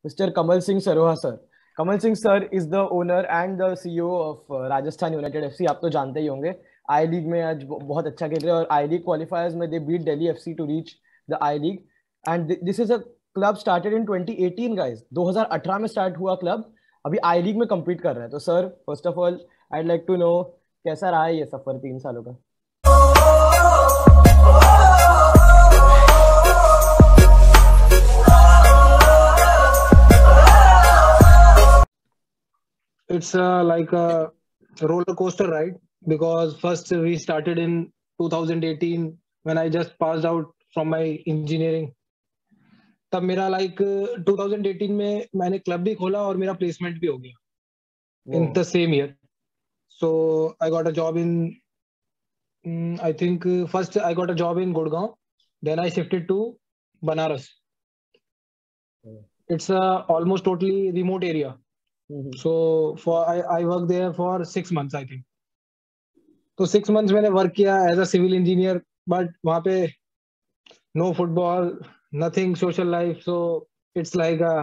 Mr. Kamal Singh Saroha sir. Kamal Singh sir is the owner and the CEO of Rajasthan United FC. आप तो जानते ही होंगे. आई league में आज बहुत अच्छा खेल रहे हैं और आई लीग क्वालिफायर्स में they beat Delhi FC to reach the I League and this is a club started in 2018 guys. 2018 में स्टार्ट हुआ क्लब, अभी आई लीग में compete कर रहा है. तो sir first of all I like to know कैसा रहा है ये सफर 3 सालों का. It's like a roller coaster ride because first we started in 2018 when I just passed out from my engineering. तब मेरा like 2018 में मैंने क्लब भी खोला और मेरा प्लेसमेंट भी हो गया in the same year. So I got a job in I think first I got a job in Gurgaon, then I shifted to Banaras. It's a almost totally remote area. So for I worked there for 6 months I think. तो 6 months मैंने work किया as a civil engineer, but वहाँ पे no football, nothing social life, so it's like a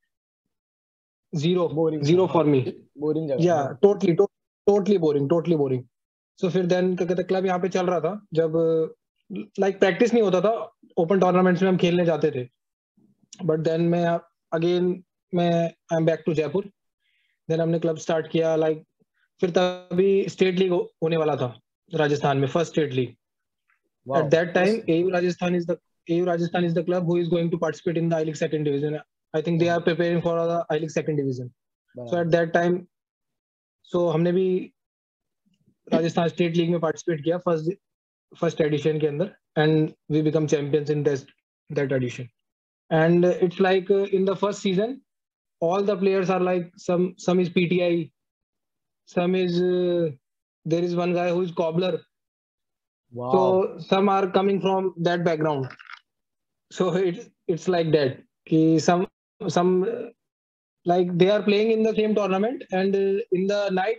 zero for me. Boring जगह. या totally boring. सो फिर then क्या कहते हैं, क्लब यहाँ पे चल रहा था जब लाइक प्रैक्टिस नहीं होता था, ओपन टूर्नामेंट्स में हम खेलने जाते थे. बट देन मैं I am back to Jaipur. Then हमने क्लब स्टार्ट किया लाइक फिर तभी स्टेट लीग होने वाला था राजस्थान में, first state league. At that time AU Rajasthan is the club who is going to participate in the I League second division. I think they are preparing for the I League second division. So at that time, so हमने भी Rajasthan state league में participate किया first edition के अंदर, and we become champions in that edition. And it's like in the first season all the players are like some is PTI, some is there is one guy who is cobbler. Wow. So some are coming from that background. So it's like that ki some like they are playing in the same tournament, and in the night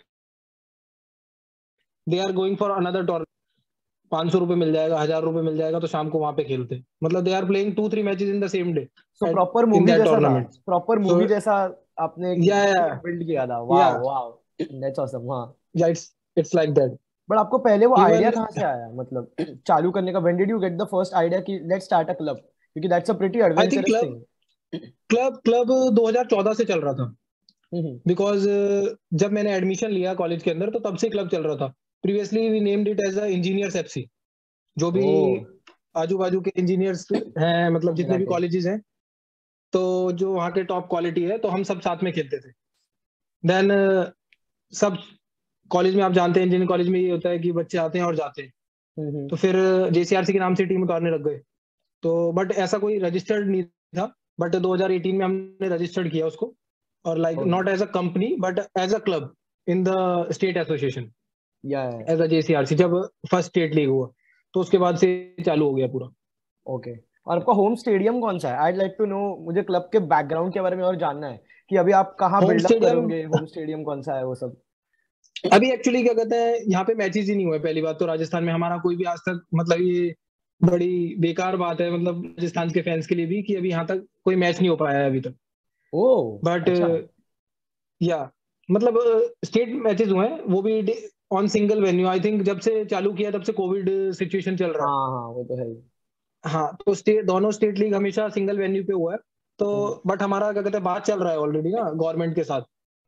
they are going for another tournament. 500 रुपए मिल जाएगा, 1000 रुपए मिल जाएगा, तो शाम को वहां पे खेलते. मतलब they are playing 2-3 matches in the same day. So proper movie जैसा था, प्रॉपर मूवी जैसा आपने बिल्ड किया था. Wow that's awesome. हां या इट्स लाइक दैट. बट आपको पहले वो आइडिया कहां से आया, मतलब चालू करने का? When did you get the first idea कि लेट्स स्टार्ट अ क्लब? क्योंकि that's a pretty adventurous thing. Club 2014 से चल रहा था, बिकॉज जब मैंने एडमिशन लिया कॉलेज के अंदर तो तब से क्लब चल रहा था. Previously we named it as a engineers FC. जो भी आजू बाजू के इंजीनियर्स हैं, मतलब जितने भी कॉलेजेस हैं, तो जो वहाँ के टॉप क्वालिटी है, तो हम सब साथ में खेलते थे. देन सब कॉलेज में आप जानते हैं, इंजीनियरिंग कॉलेज में ये होता है कि बच्चे आते हैं और जाते हैं. तो फिर JCRC के नाम से टीम उतारने लग गए. तो बट ऐसा कोई रजिस्टर्ड नहीं था. बट 2018 में हमने रजिस्टर्ड किया उसको, और like not as a company but as a club in the state association, as a JCRC. जब फर्स्ट स्टेट लीग हुआ तो उसके बाद से चालू हो गया पूरा. ओके. और आपका होम स्टेडियम कौन सा है? I like to know. मुझे क्लब के बैकग्राउंड के बारे में और जानना है कि अभी आप कहाँ बिल्ड अप करोगे. होम स्टेडियम कौन सा है वो सब? अभी एक्चुअली क्या कहते हैं, यहाँ पे मैचेस ही नहीं हुए. पहली बात तो राजस्थान में हमारा कोई भी आज तक, मतलब ये बड़ी बेकार बात है, मतलब राजस्थान के फैंस के लिए भी, कि अभी यहाँ तक कोई मैच नहीं हो पाया है अभी तक. बट या मतलब स्टेट मैचेस हुए हैं, वो भी on single venue. I think जब से चालू किया तब से कोविड सिचुएशन चल रहा है. हाँ वो तो है. हाँ, तो दोनों स्टेट लीग हमेशा सिंगल वेन्यू पे हुआ है. तो बट हमारा क्या कहते हैं, बात चल रहा है ऑलरेडी ना गवर्नमेंट के साथ.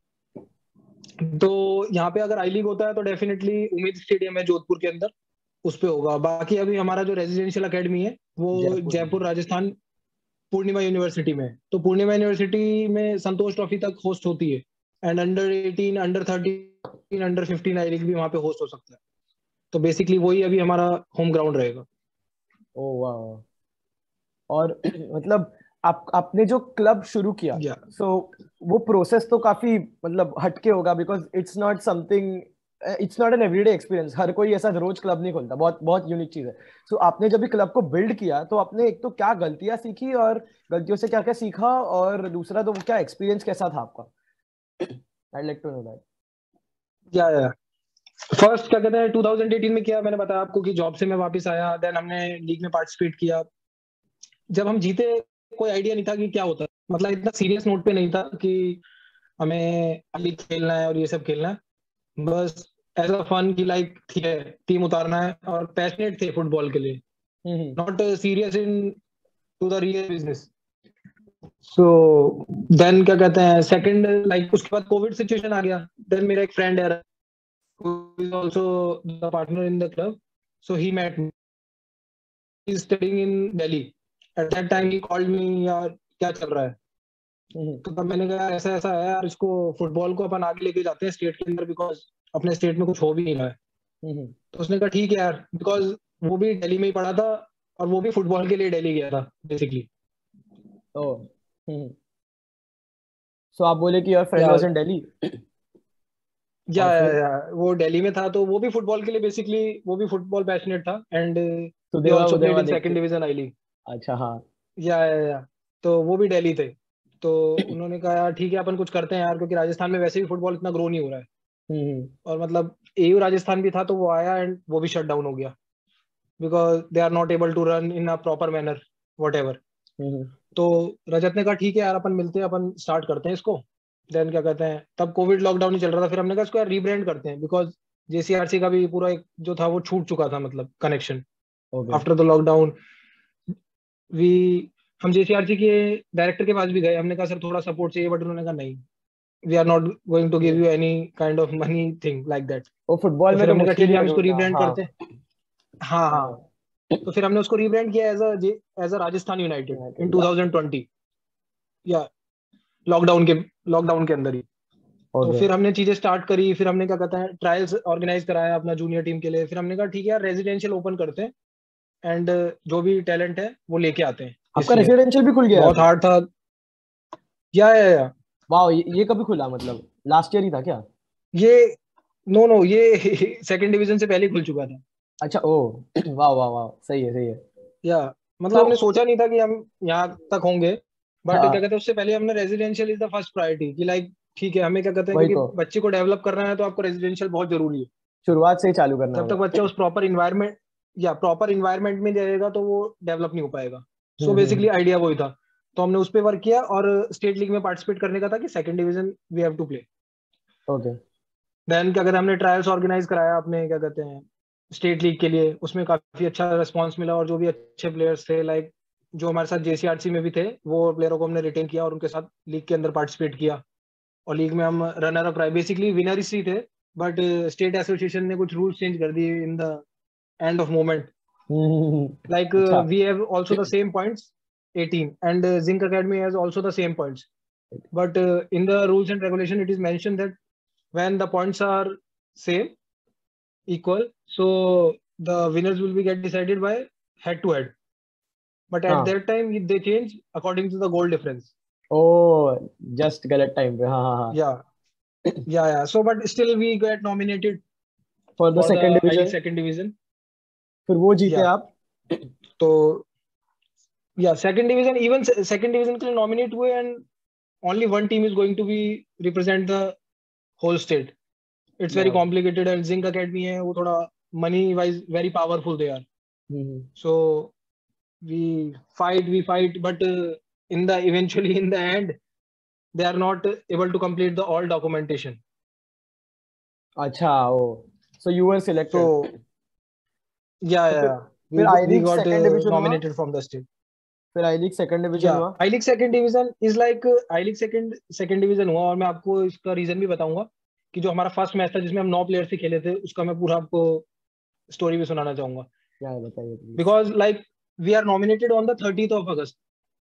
तो यहाँ पे अगर आई लीग होता है तो डेफिनेटली उम्मीद स्टेडियम है जोधपुर के अंदर, उस पे होगा. बाकी अभी हमारा जो रेजिडेंशियल एकेडमी है वो जयपुर राजस्थान पूर्णिमा यूनिवर्सिटी में. तो पूर्णिमा यूनिवर्सिटी में संतोष ट्रॉफी तक होस्ट होती है, and under 18, under 13, under 15 I League भी वहाँ पे होस्ट हो सकता है. तो बेसिकली वही अभी हमारा होम ग्राउंड रहेगा. ओह वाह. और मतलब आपने जो क्लब शुरू किया, सो वो प्रोसेस तो काफी मतलब हटके होगा, because it's not something, it's not an everyday experience. हर कोई ऐसा रोज क्लब नहीं खोलता. बहुत बहुत यूनिक चीज है. सो आपने जब भी क्लब को बिल्ड किया तो आपने एक तो क्या गलतियां सीखी, और गलतियों से क्या क्या सीखा, और दूसरा तो क्या एक्सपीरियंस कैसा था आपका? I'd like to know that. Yeah first क्या कहते हैं 2018 में किया, मैंने बताया आपको कि जॉब से मैं वापस आया. देन हमने लीग में पार्टिसिपेट किया. जब हम जीते कोई आइडिया नहीं था कि क्या होता है. मतलब इतना सीरियस नोट पे नहीं था कि हमें अली खेलना है और ये सब खेलना है, बस एज अ फन की लाइक ठीक है टीम उतारना है, और पैशनेट थे फुटबॉल के लिए, not serious into the real business. So then क्या कहते हैं सेकंड लाइक उसके बाद कोविड सिचुएशन आ गया। देन मेरा एक फ्रेंड है who is also the partner in the club, so he met me, he is studying in Delhi at that time, he called me यार क्या चल रहा है। तो तब मैंने कहा ऐसा ऐसा है यार, इसको फुटबॉल को अपन आगे लेके जाते हैं स्टेट के अंदर, बिकॉज अपने स्टेट में कुछ हो भी नहीं रहा है। तो उसने कहा ठीक है यार, बिकॉज वो भी दिल्ली में ही पढ़ा था और वो भी फुटबॉल के लिए दिल्ली गया था बेसिकली। सो आप बोले कि your friend was in Delhi. Yeah वो दिल्ली में था, तो वो भी फुटबॉल के लिए बेसिकली, वो भी फुटबॉल पैशनेट था, and he also played in second division I League. अच्छा हाँ। या तो वो भी दिल्ली थे। तो उन्होंने कहा यार ठीक है अपन कुछ करते हैं यार, क्योंकि राजस्थान में वैसे भी फुटबॉल इतना ग्रो नहीं हो रहा है। और मतलब एयू राजस्थान भी था, तो वो आया एंड वो भी शट डाउन हो गया, because they are not able to run in a proper manner whatever. तो रजत ने कहा ठीक है यार अपन मिलते हैं, अपन स्टार्ट करते हैं इसको। देन क्या कहते हैं तब कोविड लॉकडाउन ही चल रहा था, फिर हमने कहा इसको यार रीब्रांड करते हैं, बिकॉज जेसीआरसी का भी पूरा एक जो था वो छूट चुका था, मतलब connection after the lockdown. We हम जेसीआरसी के डायरेक्टर के पास भी गए, हमने कहा सर थोड़ा सपोर्ट चाहिए, बट उन्होंने कहा नहीं, we are not going to give you any kind of money thing like that. वो फुटबॉल में फिर तो हमने कहा मुश्किल ठीक ही है हम है इसको ढूंढना। रीब्रांड हाँ करते हैं। हाँ हाँ। तो फिर हमने उसको रीब्रांड किया as a Rajasthan United in 2020, या लॉकडाउन के अंदर ही। तो फिर हमने चीजें स्टार्ट करी, फिर हमने क्या कहते हैं ट्रायल्स ऑर्गेनाइज कराया अपना जूनियर टीम के लिए। फिर हमने कहा ठीक है यार रेजिडेंशियल ओपन करते हैं, एंड जो भी टैलेंट है वो लेके आते हैं। आपका रेजिडेंशियल भी खुल गया? बहुत हार्ड था। या वाह, ये कभी खुला? मतलब लास्ट ईयर ही था क्या ये? नो ये सेकंड डिवीजन से पहले ही खुल चुका था। अच्छा ओ वाह वाह वाह, सही है सही है। या मतलब तो हमने सोचा नहीं था कि हम यहाँ तक होंगे, बट क्या हाँ कहते हैं उससे पहले हमने residential is the first priority कि लाइक ठीक है हमें क्या कहते हैं, वही क्योंकि तो, बच्चे को डेवलप करना है तो आपको रेजिडेंशियल बहुत जरूरी है। शुरुआत से ही चालू करना जब तक होगा। बच्चा उस प्रॉपर इन्वायरमेंट या प्रॉपर इन्वायरमेंट में रहेगा तो वो डेवलप नहीं हो पाएगा। सो बेसिकली आइडिया वही था। तो हमने उस पर वर्क किया, और स्टेट लीग में पार्टिसिपेट करने का था कि second division we have to play. Okay. Then क्या कहते हैं हमने ट्रायल्स ऑर्गेनाइज कराया अपने क्या कहते हैं स्टेट लीग के लिए, उसमें काफी अच्छा रिस्पॉन्स मिला, और जो भी अच्छे प्लेयर्स थे लाइक जो हमारे साथ जेसीआरसी में भी थे वो प्लेयरों को हमने रिटेन किया और उनके साथ लीग के अंदर पार्टिसिपेट किया। और लीग में हम रनर अप रहे, बेसिकली विनर ही थे, बट स्टेट एसोसिएशन ने कुछ रूल्स चेंज कर दिए in the end of moment. Like अच्छा we have also the same points, 18, and Zinc Academy has also the same points. But in the rules and regulation, it is mentioned that when the points are same, equal, so the winners will be get decided by head to head. But at that time, they change according to the goal difference. ओ just गलत time पे, हाँ हाँ हाँ। Yeah. So, but still we get nominated for the for the second I League division, second division. फिर वो जीते Yeah. आप? तो yeah second division, even second division के लिए नॉमिनेट हुए, and only one team is going to be represent the whole state. It's very complicated, and Zinc Academy है वो थोड़ा money wise very powerful they are. So we fight, but in the eventually in the end they are not able to complete the all documentation. अच्छा ओ, so you were selected. So yeah. फिर I We league got second division हुआ? nominated from the state. फिर आई League second division हुआ? I League second division is like I League second division हुआ, और मैं आपको इसका रीजन भी बताऊंगा कि जो हमारा फर्स्ट मैच था जिसमें हम 9 प्लेयर से खेले थे, उसका मैं पूरा आपको स्टोरी भी सुनाना चाहूंगा। क्या है बताइए please. Because like we are nominated on the 30th of August.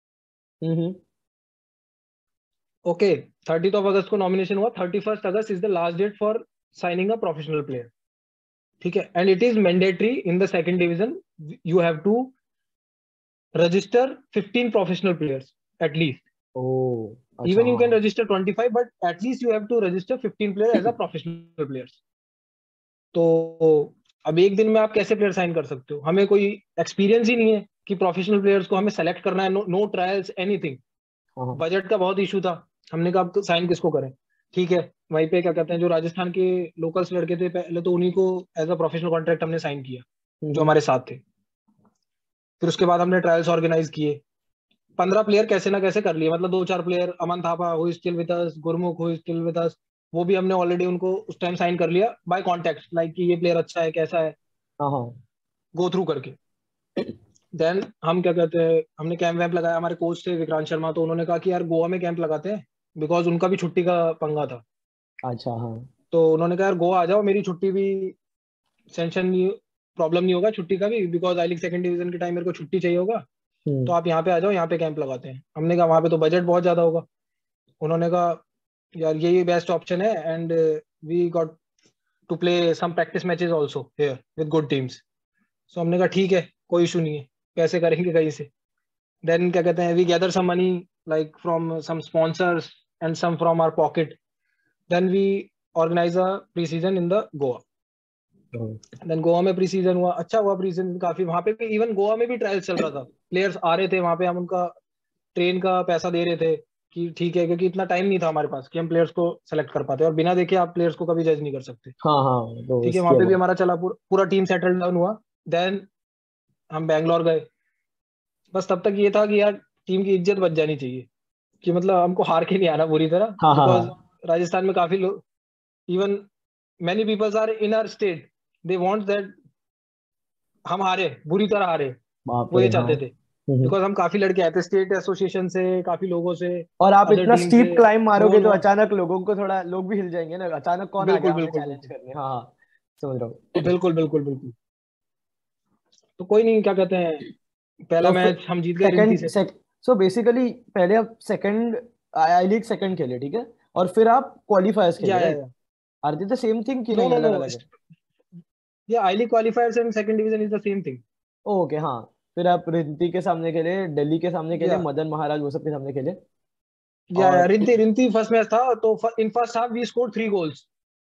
Okay 30th of August को नॉमिनेशन हुआ, 31st August is the last date for signing a professional player. ठीक है, and it is mandatory in the second division, you have to register 15 professional players at least. Even you can register 25, but at least you have to register 15 players as a professional players. तो अब एक दिन में आप कैसे player sign कर सकते हो? हमें कोई एक्सपीरियंस ही नहीं है कि प्रोफेशनल प्लेयर्स को हमें सेलेक्ट करना है, नो ट्रायल्स एनीथिंग। बजट का बहुत इशू था, हमने कहा अब साइन किसको करें। ठीक है, वहीं पे क्या कहते हैं जो राजस्थान के लोकल्स लड़के थे पहले, तो उन्हीं को एज अ प्रोफेशनल कॉन्ट्रैक्ट हमने साइन किया जो हमारे साथ थे। फिर उसके बाद हमने ट्रायल्स ऑर्गेनाइज किए, 15 प्लेयर कैसे ना कैसे कर लिए, मतलब 2-4 player, Aman Thapa who is still with us, Gurmukh who is still with us, वो भी हमने ऑलरेडी उनको उस टाइम साइन कर लिया बाय कॉन्टेक्ट, लाइक कि ये प्लेयर अच्छा है कैसा है, हाँ हाँ गो थ्रू करके। देन हम क्या कहते हैं, हमने कैंप वैम्प लगाया, हमारे कोच थे विक्रांत शर्मा, तो उन्होंने कहा कि यार गोवा में कैंप लगाते हैं, बिकॉज उनका भी छुट्टी का पंगा था। अच्छा हाँ तो उन्होंने कहा यार गोवा आ जाओ, मेरी छुट्टी भी सेंशन नहीं, प्रॉब्लम नहीं होगा छुट्टी का भी, because I League second division के टाइम मेरे को छुट्टी चाहिए होगा, तो आप यहाँ पे आ जाओ, यहाँ पे कैंप लगाते हैं। हमने कहा वहाँ पे तो बजट बहुत ज्यादा होगा। उन्होंने कहा यार यही बेस्ट ऑप्शन है, and we got to play some practice matches also here with good teams. So हमने कहा ठीक है, कोई इशू नहीं है, पैसे करेंगे कहीं से। देन क्या कहते हैं, we gather some money like from some sponsors and some from our pocket, then we organise a pre season in the Goa. Then Goa में प्री सीजन हुआ, अच्छा हुआ प्री सीजन काफी, वहां पे भी इवन गोवा में भी ट्रायल चल रहा था, प्लेयर्स आ रहे थे वहां पे, हम उनका ट्रेन का पैसा दे रहे थे कि ठीक है, क्योंकि इतना टाइम नहीं था हमारे पास कि हम प्लेयर्स को सेलेक्ट कर पाते, और बिना देखे आप प्लेयर्स को कभी जज नहीं कर सकते। हाँ हाँ, तो ठीक है, वहां इसके पे भी बाद हमारा चला, पूरा टीम सेटल डाउन हुआ। देन हम बैंगलोर गए। बस तब तक ये था कि यार टीम की इज्जत बच जानी चाहिए, कि मतलब हमको हार के नहीं आना बुरी तरह, हाँ हाँ बिकॉज हाँ, राजस्थान में काफी लोग, even many peoples are in our state, they want that हम हारे, बुरी तरह हारे, बाप वो रे ये हाँ। चाहते थे। बिकॉज हम काफी लड़के आए थे स्टेट एसोसिएशन से, काफी लोगों से, और आप अदर इतना टीम से, स्टीप क्लाइंब मारोगे नोन तो हो। अचानक लोगों को थोड़ा, लोग भी हिल जाएंगे ना, अचानक कौन आ बिल्कुल गया हमें बिल्कुल चैलेंज बिल्कुल करने। हाँ हाँ, समझ रहा हूँ। बिल्कुल बिल्कुल बिल्कुल। तो कोई नहीं, क्या कहते हैं, पहला तो फिर मैच हम जीत गए रिंती सेकंड से। सो बेसिकली पहले आप सेकंड आई लीग सेकंड खेले, ठीक है, और फिर आप क्वालिफायर्स खेले, yeah right? Are they the same thing कि नो नहीं, नो अलग नो, अलग है? Yeah I League qualifiers and second division is the same thing. Okay हाँ, फिर आप रिंती के सामने खेले, दिल्ली के सामने खेले, या मदन महाराज वो सब के सामने खेले। या और रिंती रिंती फर्स्ट मैच था, तो in first half we score 3 goals,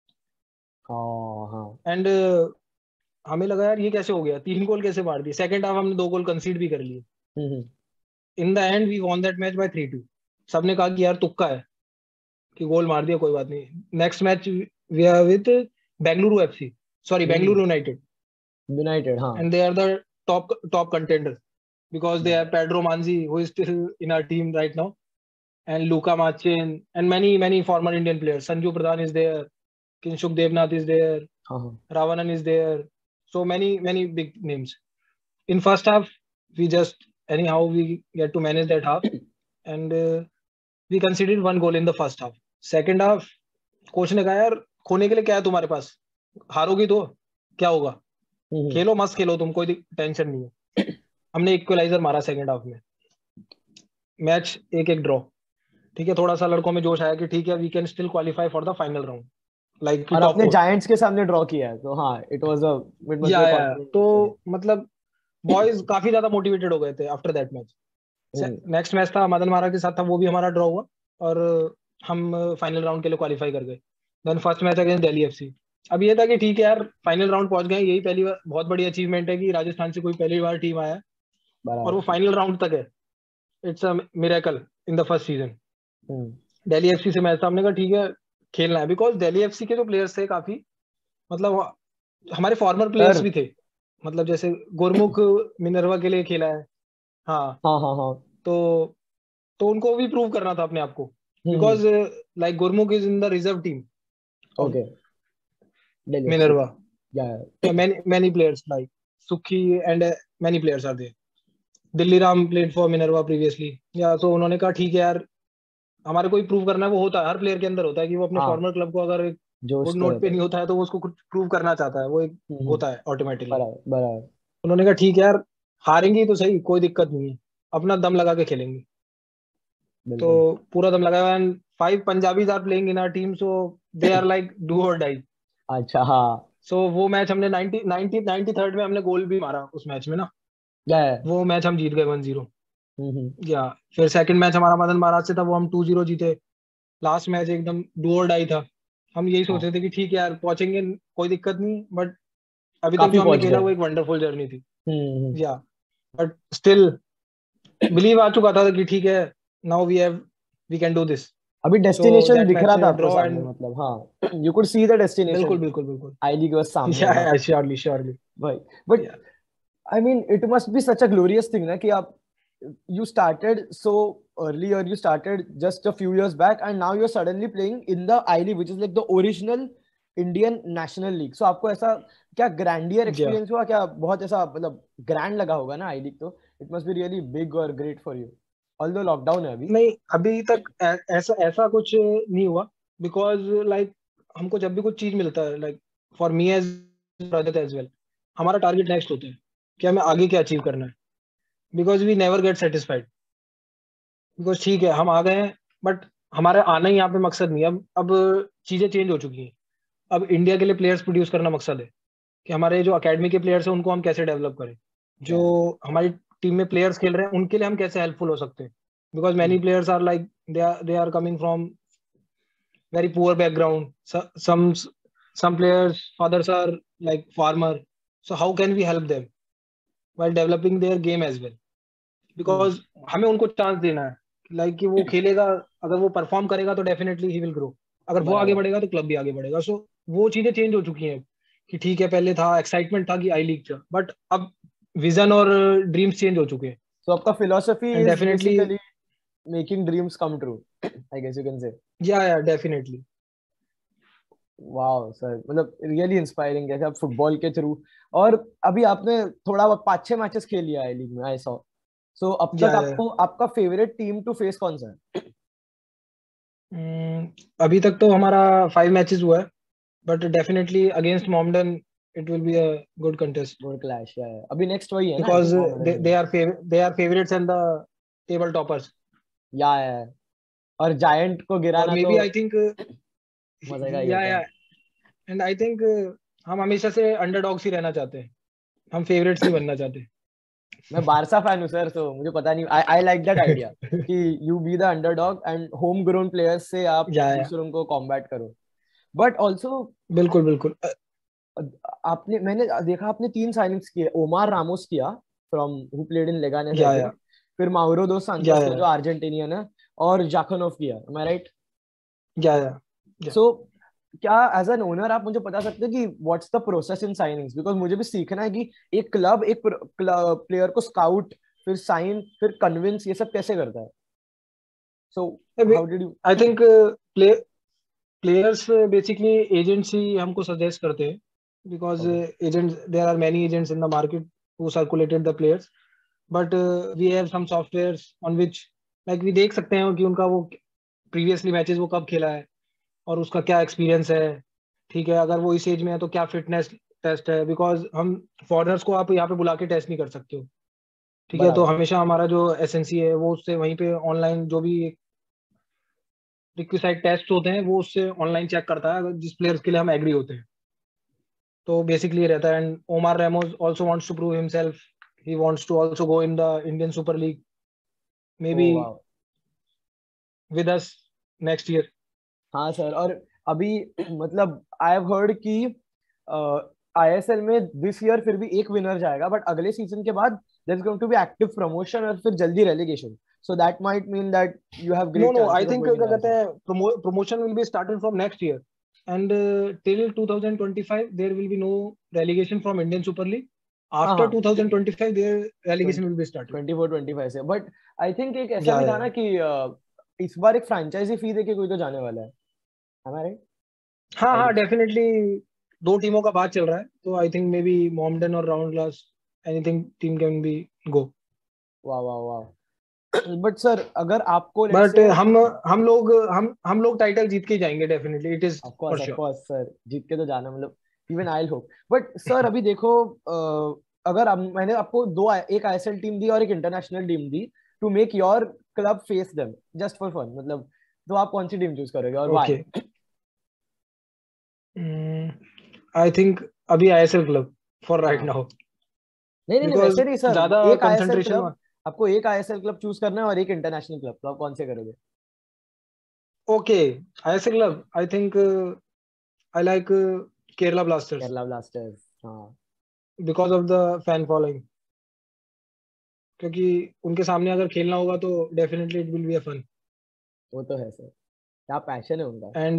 हाँ हाँ। एंड हमें लगा यार ये कैसे हो गया, 3 गोल कैसे मार दिए। सेकंड हाफ हमने 2 गोल कंसीड भी कर लिए। Hmm. In the end we won that match by 3-2। सबने कहा कि यार तुक्का है, कि गोल मार दिया, कोई बात नहीं। Next match we are with Bengaluru FC, sorry Bengaluru United, United हाँ। And they are the top contender, because they have Pedro Manzi who is still in our team right now, and Luka Machin, and many former Indian players. Sanju Pradhan is there, Kinshuk Devnath is there, हाँ हाँ। Ravanan is there, so many big names. In first half we just anyhow we get to manage that half, and we conceded 1 goal in the first half. Second half coach ने कहा यार खोने के लिए क्या है तुम्हारे पास, हारोगी तो क्या होगा, हम्म। खेलो मस्त खेलो तुम, कोई टेंशन नहीं है। हमने इक्वलाइजर मारा सेकंड हाफ में, मैच 1-1 ड्रॉ। ठीक है, थोड़ा सा लड़कों में जोश आया कि ठीक है we can still qualify for the final round, like कि और टॉप अपने 4। जायंट्स के सामने ड्रॉ किया है, तो हाँ, इट मस्ट बी अ या तो कॉन्फिडेंस। मतलब बॉयज काफी ज्यादा मोटिवेटेड हो गए थे after that match. Next match था मदन मारा के साथ था, वो भी हमारा ड्रॉ हुआ, और हम फाइनल राउंड के लिए क्वालिफाई कर गए। Then first match against Delhi FC. अब ये था कि ठीक है यार फाइनल राउंड पहुंच गए, यही पहली बार बहुत बड़ी अचीवमेंट है कि राजस्थान से कोई पहली बार टीम आया और वो बराबर। फाइनल राउंड तक है। It's a miracle in the first season. Hmm. Delhi FC से मैच था, हमने कहा ठीक है खेलना है, बिकॉज दिल्ली एफसी के जो प्लेयर्स थे काफी, मतलब हमारे फॉर्मर प्लेयर्स सर। भी थे, मतलब जैसे गुरमुख मिनरवा के लिए खेला है। हाँ, हाँ हाँ हाँ। तो उनको भी प्रूव करना था अपने आप को, hmm. Because like Gurmukh is in the reserve team of okay, Delhi FC. Minerva. Yeah many players like Sukhi and many players are there. Delhi Ram played for Minerva previously, या तो उन्होंने कहा ठीक है यार हमारे को ही प्रूव करना है। वो होता है हर प्लेयर के अंदर, होता है कि वो अपने हाँ, फॉर्मर क्लब को अगर एक जोश गुड तो नोट रहता पे है। नहीं होता है तो वो उसको कुछ प्रूव करना चाहता है, वो एक हम्म। होता है ऑटोमेटिकली। बराबर बराबर। उन्होंने कहा ठीक है यार हारेंगे ही तो सही, कोई दिक्कत नहीं है, अपना दम लगा के खेलेंगे। तो बिल्कुल। पूरा दम लगाया, and 5 Punjabis are playing in our team, so they are like do or die. अच्छा हाँ। सो वो मैच हमने 93rd में हमने गोल भी मारा उस मैच में ना, या वो मैच हम जीत गए 1-0। हम्म। या फिर सेकंड मैच हमारा मदन महाराज से था, वो हम 2-0 जीते। लास्ट मैच एकदम डू और डाई था। हम यही सोच हाँ, रहे थे कि ठीक है यार पहुंचेंगे, कोई दिक्कत नहीं, बट अभी तक काफी जो हमने पहुंच खेला गए। वो एक वंडरफुल जर्नी थी। हम्म। या बट स्टिल बिलीव आ चुका था कि ठीक है, now we can do this. अभी सो डेस्टिनेशन दैट दिख मैच रहा था आपको ड्रॉ सामने, एंड मतलब हाँ, यू कुड सी द बिल्कुल डेस्टिनेशन। बिल्कुल बिल्कुल। आई लीग बस सामने है ना। Yeah surely surely. भाई, but I mean it must be such a glorious thing ना कि आप you started so early, or you started just a few years back, and now you're suddenly playing in the I League, which is like the original Indian National League. So आपको ऐसा क्या grandeur experience हुआ क्या? बहुत ऐसा मतलब grand लगा होगा ना आई लीग, तो it must be really big और great for you, although lockdown है अभी. नहीं, अभी तक ऐसा ऐसा कुछ नहीं हुआ, बिकॉज लाइक हमको जब भी कुछ चीज मिलता है, like for me as brother as well, हमारा टारगेट नेक्स्ट होता है कि हमें आगे क्या अचीव करना है, because we never get satisfied. Because ठीक है हम आ गए हैं, बट हमारा आना ही यहाँ पे मकसद नहीं. अब चीजें चेंज हो चुकी हैं. अब इंडिया के लिए प्लेयर्स प्रोड्यूस करना मकसद है कि हमारे जो अकेडमी के प्लेयर्स हैं उनको हम कैसे डेवलप करें, जो हमारी टीम में प्लेयर्स खेल रहे हैं उनके लिए हम कैसे हेल्पफुल हो सकते हैं. Because many players are like they are coming from very poor background. Some players fathers are like farmer, so how can we help them while developing their game as well? Because हमें उनको chance देना है, like कि वो खेलेगा, अगर वो perform करेगा तो डेफिनेटली ही विल ग्रो. अगर वो आगे बढ़ेगा तो क्लब भी आगे बढ़ेगा. सो वो चीजें चेंज हो चुकी हैं कि ठीक है पहले था एक्साइटमेंट था कि आई लीग था, बट अब विजन और ड्रीम्स चेंज हो चुके हैं. So आपका philosophy is definitely basically making dreams come true, I guess you can say. Yeah definitely. Wow sir, मतलब रियली इंस्पायरिंग है आप फुटबॉल के थ्रू. और अभी आपने थोड़ा 5-6 मैचेस खेल लिया है लीग में, आई सॉ. सो अब तक आपको आपका फेवरेट टीम टू फेस कौन सा है? अभी तक तो हमारा 5 मैचेस हुआ है, but definitely against Mohammedan it will be a good contest, good clash. Yeah अभी नेक्स्ट वही है ना, because they are favourites and the table toppers. Yeah और जायंट को गिराना मे बी आई थिंक मजा या एंड आई थिंक हम हमेशा से अंडरडॉग्स ही रहना चाहते हैं, हम फेवरेट्स नहीं बनना चाहते. मैं बारसा फैन हूं सर, तो मुझे पता नहीं, आई लाइक दैट आइडिया कि you be the underdog and home grown players से आप दूसरों को कॉम्बैट करो. बट ऑल्सो बिल्कुल बिल्कुल आपने, मैंने देखा आपने 3 साइनिंग्स किए. ओमार रामोस किया from who played in Leganes, फिर माउरो दो सांचेस किया जो अर्जेंटीनियन है, और जाखनोव किया. एम आई राइट? सो क्या एज एन ओनर आप मुझे बता सकते हैं कि what's the process in signings? Because मुझे भी सीखना है कि एक क्लब एक प्लेयर को स्काउट, फिर साइन, फिर कन्विंस, ये सब कैसे करता है. So how did you? I think players basically agents ही हमको सजेस्ट करते हैं, because agents, there are many agents in the market who circulated the players, but we have some softwares on which like we देख सकते हैं कि उनका वो प्रीवियसली मैचेस वो कब खेला है और उसका क्या एक्सपीरियंस है. ठीक है, अगर वो इस एज में है तो क्या फिटनेस टेस्ट है, बिकॉज हम फॉरनर्स को आप यहाँ पे बुला के टेस्ट नहीं कर सकते हो. ठीक है, तो हमेशा हमारा जो एसएनसी है वो उससे वहीं पे ऑनलाइन जो भी रिक्विसाइड टेस्ट होते हैं वो उससे ऑनलाइन चेक करता है जिस प्लेयर्स के लिए हम एग्री होते हैं. तो बेसिकली ये रहता है. And Omar Ramos also wants to prove himself, he wants to also go in the Indian super League, maybe with us next year. हाँ सर, और अभी मतलब आई हैव हर्ड कि आईएसएल में दिस ईयर फिर भी एक winner जाएगा, बट अगले सीजन के बाद there is going to be active promotion और फिर जल्दी relegation. So that might mean that you have great chances. No I think क्या कहते हैं, promotion will be started from next year and till 2025 there will be no relegation from Indian super league. After 2025 there relegation will be started 24-25 से. But I think एक ऐसा भी था ना कि इस बार एक फ्रेंचाइजी फी देके कोई तो जाने वाला है, हमारे. हाँ डेफिनेटली 2 टीमों का बात चल रहा है, तो I think maybe Mohammedan और Round Glass anything team can be go. वाह वाह वाह. बट सर अगर आपको बट हम लोग टाइटल जीत के जाएंगे definitely. It is for sure. Of course sir, जीत के तो जाना, मतलब even I will hope. But sir अभी देखो, अगर मैंने आपको एक आईएसएल टीम दी और एक इंटरनेशनल टीम दी to make your club face them just for fun, मतलब तो आप कौन सी टीम चूज करोगे और व्हाई? आई थिंक अभी ISL club for right now. नहीं वैसे नहीं सर, ज्यादा एक आईएसएल कंसंट्रेशन, आपको एक आईएसएल क्लब चूज करना है और एक इंटरनेशनल क्लब, तो आप कौन से करोगे? Okay, ISL club I think I like Kerala Blasters. हाँ, because of the fan following, क्योंकि उनके सामने अगर खेलना होगा तो definitely it will be a fun. वो तो है सर, क्या पैशन है उनका. And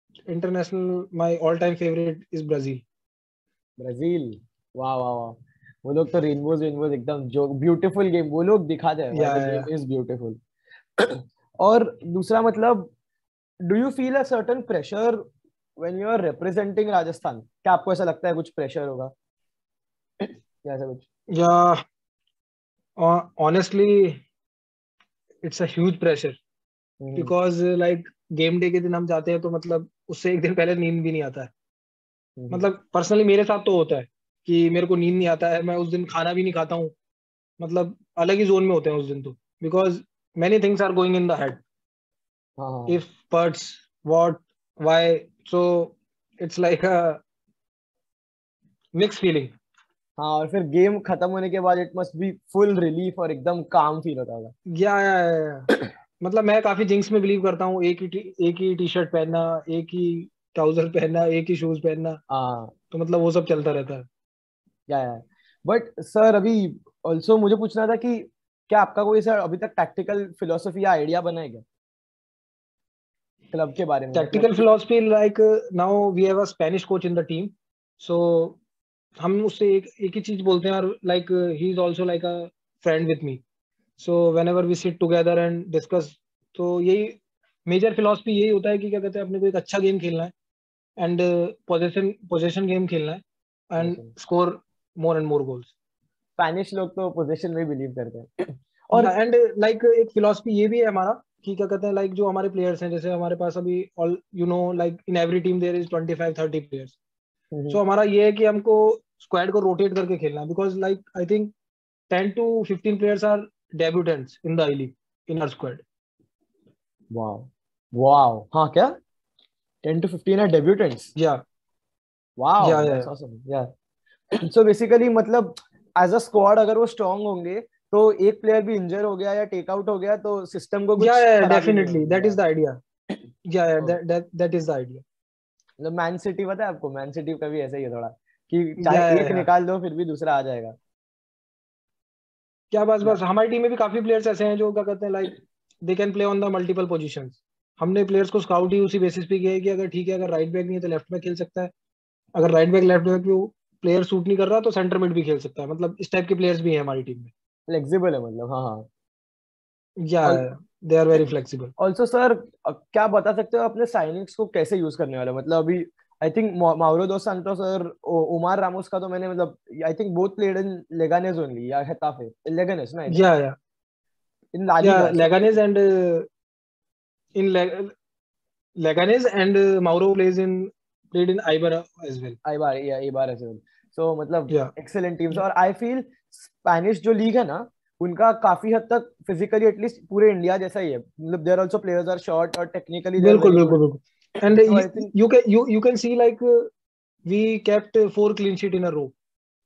international my all time favourite is Brazil. वाह वाह वाह. वो लोग तो रेनबोज रेनबोज एकदम जो ब्यूटीफुल गेम वो लोग दिखाते हैं, या गेम इज ब्यूटीफुल। और दूसरा मतलब, do you feel a certain pressure when you are representing Rajasthan? क्या आपको ऐसा लगता है कुछ प्रेशर होगा या ऐसा कुछ? या honestly it's a huge pressure, because like game day के दिन हम जाते हैं तो मतलब उससे एक दिन पहले नींद भी नहीं आता है। मतलब पर्सनली मेरे साथ तो होता है कि मेरे को नींद नहीं आता है, मैं उस दिन खाना भी नहीं खाता हूँ, मतलब अलग ही जोन में होते हैं उस दिन तो, because many things are going in the head, हाँ if, buts, what, why, so it's like a mixed feeling. हाँ, और फिर गेम खत्म होने के बाद it must be full relief और एकदम काम फील होता होगा। या मतलब मैं काफी जिंक्स में बिलीव करता हूँ, एक ही टी शर्ट पहनना, एक ही ट्राउजर पहनना, एक ही शूज पहनना, हाँ तो मतलब वो सब चलता रहता है। या बट सर अभी ऑल्सो मुझे पूछना था कि क्या आपका कोई सर अभी तक टैक्टिकल फिलोसफी या आइडिया बना है क्या क्लब के बारे में, मतलब tactical philosophy like now we have a Spanish coach in the team, so हम उससे एक ही चीज बोलते हैं, और like he is also like a friend with me, so whenever we sit together and discuss, तो यही मेजर फिलोसफी यही होता है कि क्या कहते हैं, अपने को एक अच्छा गेम खेलना है एंड पोजेशन पोजेशन गेम खेलना है and score more and more goals. Spanish लोग तो पोजीशन में बिलीव करते हैं। और एंड लाइक एक फिलोसफी ये भी है हमारा कि क्या कहते हैं, लाइक जो हमारे प्लेयर्स हैं, जैसे हमारे पास अभी all you know like in every team there is 25-30 players, सो हमारा ये है कि हमको स्क्वाड को रोटेट करके खेलना है, because like I think 10 to 15 players are debutants in the I League in our squad. Wow, wow, हाँ क्या 10 to 15 are debutants? या वाओ, या दैट्स ऑसम। या सो बेसिकली मतलब एज अ स्क्वाड अगर वो स्ट्रांग होंगे तो एक प्लेयर भी इंजर हो गया या टेक आउट हो गया तो सिस्टम को या कुछ खराबी नहीं डेफिनेटली दैट होगी। Is the idea. या oh, that is the idea. मतलब मैन सिटी पता है आपको, मैन सिटी का भी ऐसा ही है थोड़ा कि चाहे एक या निकाल दो फिर भी दूसरा आ जाएगा। क्या बस या बस हमारी टीम में भी काफी प्लेयर्स ऐसे हैं जो क्या कहते हैं, like they can play on the multiple positions. हमने प्लेयर्स को स्काउट ही उसी बेसिस पे किया है कि अगर ठीक है, अगर राइट बैक नहीं है तो लेफ्ट बैक खेल सकता है, अगर राइट बैक लेफ्ट बैक पे प्लेयर सूट नहीं कर रहा तो सेंटर मिड भी खेल सकता है, मतलब इस टाइप के प्लेयर्स भी हैं हमारी टीम में। फ्लेक्सिबल है मतलब, हाँ हाँ। या they are very flexible. Also sir, क्या बता सकते हो अपने साइनिंग्स को कैसे यूज करने वाले हो? मतलब अभी आई थिंक माउरो दो सांतोस और उमार रामोस का तो मैंने मतलब I think both played in Leganes only या हेताफे, लेगानेस ना आई थिंक, या इन ला या Liga. So Leganes and in Leganes and Mauro plays in played in Eibar as well. Eibar ऐसे। सो मतलब Yeah. एक्सेलेंट टीम्स, और I feel Spanish जो league है ना उनका काफी हद तक फिजिकली एटलीस्ट पूरे इंडिया जैसा ही है, मतलब there also players are short और टेक्निकली दे आर बिल्कुल वेरी बिल्कुल गुड। बिल्कुल। And so I think you can see like we kept 4 clean sheet in a row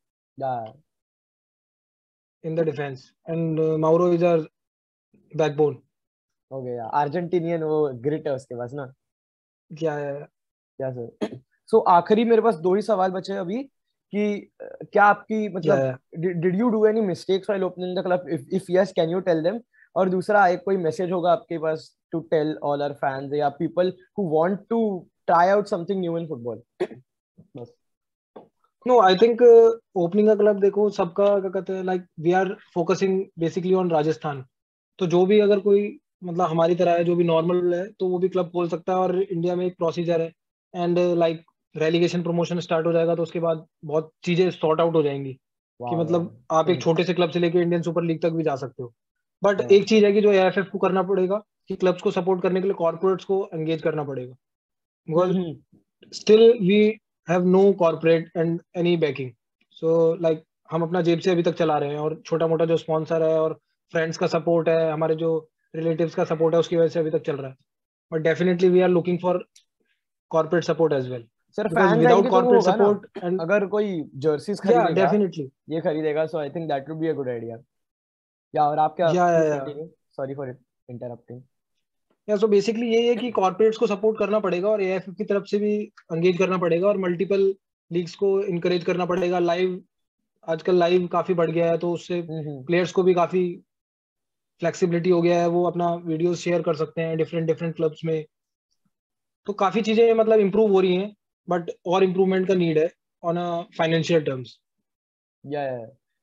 in the defense, and Mauro is our backbone. हो गया Argentinian वो grit है उसके पास ना। क्या क्या सर? सो आखिरी मेरे पास दो ही सवाल बचे हैं अभी कि क्या आपकी मतलब या did you do any mistakes while opening the club? If yes can you tell them? और दूसरा एक कोई मैसेज होगा आपके पास to tell all our fans या people who want to try out something new in football? बस। No I think opening का क्लब देखो सबका क्या कहते हैं, like we are focusing basically on Rajasthan, तो जो भी अगर कोई मतलब हमारी तरह है जो भी नॉर्मल है तो वो भी क्लब खोल सकता है, और इंडिया में एक प्रोसीजर है, and like relegation promotion start हो जाएगा तो उसके बाद बहुत चीजें सॉर्ट आउट हो जाएंगी कि वाह मतलब आप एक यार। छोटे से क्लब से लेके इंडियन सुपर लीग तक भी जा सकते हो। बट हाँ। एक चीज है कि जो एएफएफ को करना पड़ेगा कि क्लब्स को सपोर्ट करने के लिए कॉर्पोरेट्स को एंगेज करना पड़ेगा, because hmm. still we have no corporate and any backing, so like हम अपना जेब से अभी तक चला रहे हैं, और छोटा मोटा जो स्पॉन्सर है और फ्रेंड्स का सपोर्ट है, हमारे जो रिलेटिव्स का सपोर्ट है, उसकी वजह से अभी तक चल रहा है, but definitely we are looking for corporate support as well, sir because fans without आएंगे तो वो कॉर्पोरेट होगा ना, सपोर्ट एंड अगर कोई जर्सीज या खरीदेगा, डेफिनेटली ये खरीदेगा, so I think that would be a good idea. या और आप क्या, प्लीज या कंटिन्यू, सॉरी फॉर इंटरप्टिंग। या सो बेसिकली यही है कि कॉर्पोरेट्स को सपोर्ट करना पड़ेगा और एएफएफ की तरफ से भी एंगेज करना पड़ेगा, और मल्टीपल लीग्स को इनकरेज करना पड़ेगा। लाइव आजकल लाइव काफी बढ़ गया है, तो उससे हम्म। प्लेयर्स को भी काफी फ्लेक्सिबिलिटी हो गया है, वो अपना वीडियोस शेयर कर सकते हैं डिफरेंट डिफरेंट क्लब्स में, तो काफी चीजें मतलब इम्प्रूव हो रही हैं, बट और इम्प्रूवमेंट का नीड है ऑन अ फाइनेंशियल टर्म्स। या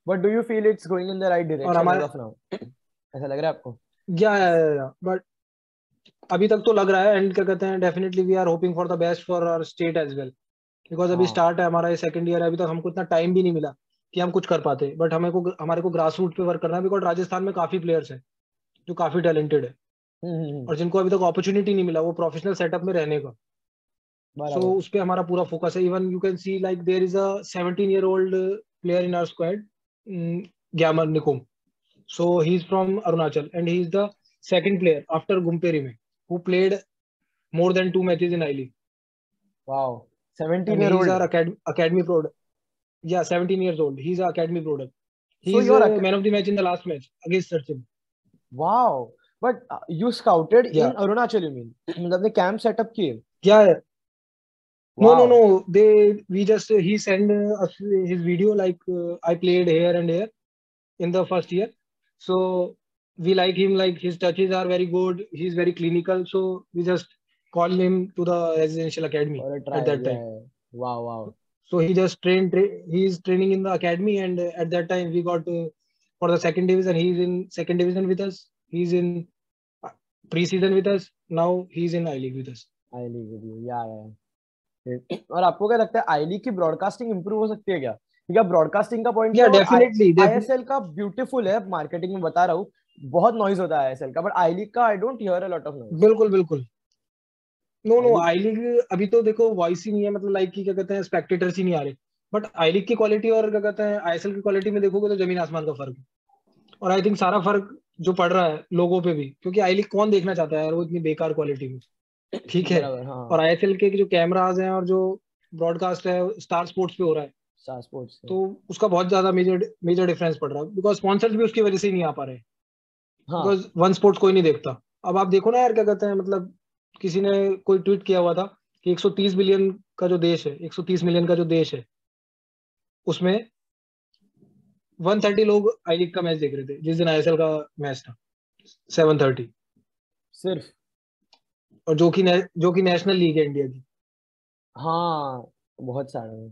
But do you feel it's going in the right और direction हमारे as of now? ऐसा लग रहा है आपको? या बट अभी तक तो लग रहा है, एंड क्या कहते हैं, definitely we are hoping for the best for our state as well, because अभी हाँ स्टार्ट है हमारा, ये सेकंड ईयर है, अभी तक हमको इतना टाइम भी नहीं मिला कि हम कुछ कर पाते, बट हमारे को ग्रास रूट पे वर्क करना है, बिकॉज राजस्थान में काफी प्लेयर्स हैं जो काफी टैलेंटेड है हम्म, और जिनको अभी तक अपॉर्चुनिटी नहीं मिला वो प्रोफेशनल सेटअप में रहने का। सो बराबर। उस पे हमारा पूरा फोकस है। Even you can see like there is a 17 year old player in our squad, Gyamar Nikum. So he's from Arunachal and he's the second player after Gumperi who played more than 2 matches in I League. Wow, 17 And year he's old. our academy product. Yeah, 17 years old. He's our academy product. So He's you're a man of the match in the last match against Sachin. wow, but you scouted in Yeah. Arunachal, you mean? मतलब ने camp setup किए? Yeah. Wow. No. He sent us his video like I played here and here in the first year. So we like him, like his touches are very good. He's very clinical. So we just called him to the residential academy For a at trial, that yeah, time. yeah. Wow, wow. So he just he's training in the academy, and at that time we got for the second division. He's in second division with us. He's in pre-season with us. Now he's in I League with us. I league with you, yeah, yeah. और आपको क्या लगता है I League की broadcasting improve हो सकती है क्या? क्योंकि ब्रॉडकास्टिंग का पॉइंट Yeah, definitely. आईएसएल का ब्यूटीफुल है, मार्केटिंग में बता रहा हूँ, बहुत नॉइज होता है आईएसएल का, बट आई लीग का I don't hear a lot of noise. बिल्कुल। नो आई आई लीग अभी तो देखो वॉइस ही नहीं है, मतलब लाइक की क्या कहते हैं, स्पेक्टेटर्स ही नहीं आ रहे। बट आई लीग की क्वालिटी और क्या कहते हैं आईएसएल की क्वालिटी में देखोगे तो जमीन आसमान का फर्क है। और आई थिंक सारा फर्क जो पड़ रहा है लोगों पे भी, क्योंकि आई लीग कौन देखना चाहता है यार वो इतनी बेकार क्वालिटी में, ठीक है। बराबर, हाँ। और आईएसएल के जो कैमराज हैं और जो ब्रॉडकास्ट है स्टार स्पोर्ट्स पे हो रहा है, स्टार स्पोर्ट्स तो उसका बहुत ज्यादा मेजर डिफरेंस पड़ रहा है, बिकॉज स्पॉन्सर्स भी उसकी वजह से ही नहीं आ पा रहे, हाँ, बिकॉज वन स्पोर्ट्स कोई नहीं देखता। अब आप देखो ना यार, क्या कहते हैं, मतलब किसी ने कोई ट्वीट किया हुआ था कि 130 बिलियन का जो देश है, 130 मिलियन का जो देश है, उसमें 130 लोग आई लीग का मैच देख रहे थे जिस दिन आईएसएल का मैच था, 7:30। सिर्फ। और जो कि नेशनल लीग है इंडिया की। हाँ, बहुत सारा है।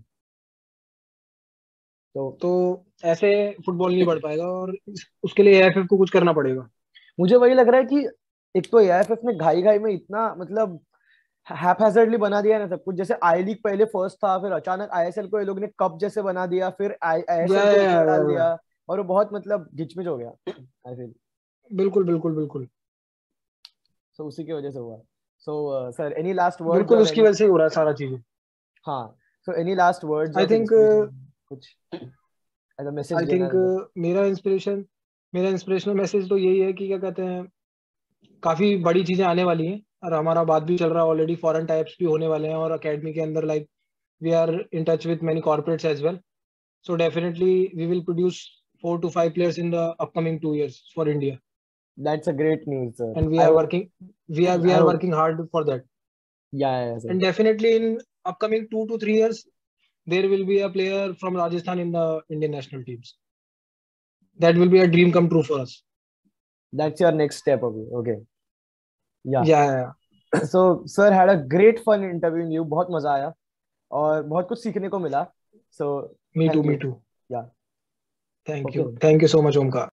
तो ऐसे फुटबॉल नहीं बढ़ पाएगा, और उसके लिए एएफएफ को कुछ करना पड़ेगा। मुझे वही लग रहा है कि एक तो एआईएफएफ ने घाई घाई में इतना मतलब हैपहैजर्डली बना दिया ना सब कुछ, जैसे आई लीग पहले फर्स्ट था, फिर अचानक आईएसएल को ये लोग ने कप जैसे बना दिया, फिर आईएसएल को इसमें डाल दिया, और वो बहुत मतलब घिचमिच हो गया आई फील। बिल्कुल। सो उसी की वजह से हुआ। So sir, any last words बिल्कुल और उसकी एनी? वजह से ही हो रहा है सारा चीजें। हाँ, so any last words I of think inspiration, कुछ एज अ मैसेज आई देना थिंक है तो? मेरा इंस्पिरेशनल मैसेज तो यही है कि क्या कहते हैं, काफी बड़ी चीजें आने वाली हैं, और हमारा बात भी चल रहा है ऑलरेडी, फॉरेन टाइप्स भी होने वाले हैं, और अकेडमी के अंदर like we are in touch with many corporates as well. So definitely we will produce 4 to 5 players in the upcoming 2 years for India, that's a great news sir. and I hope, we I are hope, working hard for that. या सर। And definitely in upcoming 2 to 3 years there will be a player from Rajasthan in the Indian national teams. That will be a dream come true for us. That's your next step अभी, okay. Yeah. So sir, had a great fun interviewing you, बहुत मजा आया और बहुत कुछ सीखने को मिला। सो Me थैंक too. यू। या Thank okay. you so much, Omkar.